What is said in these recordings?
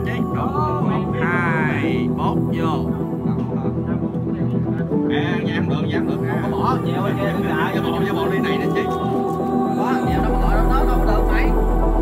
chí. Đó, 1, 2, 1 vô. Nhà không được, nhà không được. Không có bỏ. Nheo ở kia không lại. Vô bộ ly này nè chí. Đó, nheo đâu có gọi đâu có được mày.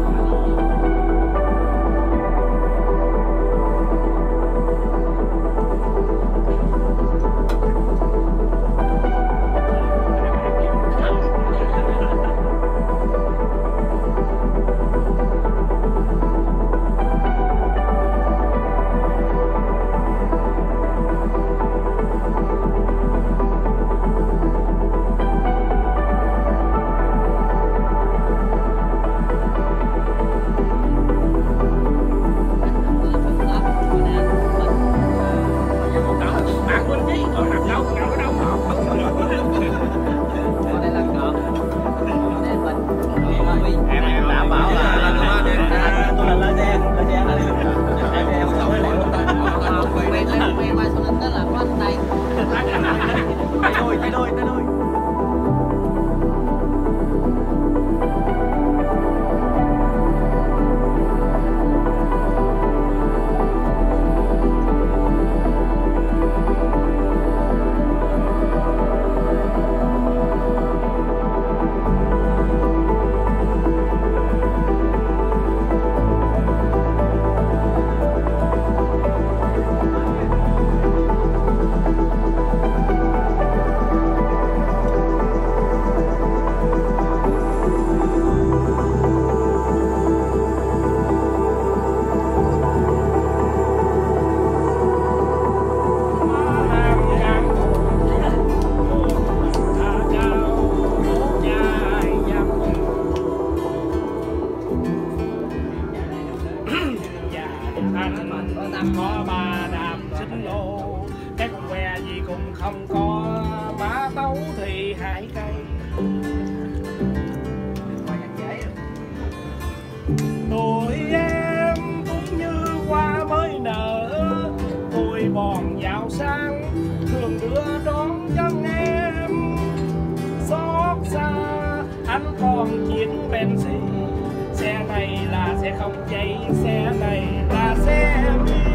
Có ba đàm xích lô, cái con que gì cũng không có, mã tấu thì 2 cây. Tuổi em cũng như hoa mới nở, tôi bòn dạo sang thường đưa đón chân em. Xót xa anh còn chiếc Benz, xe này là xe không cháy, xe này là xe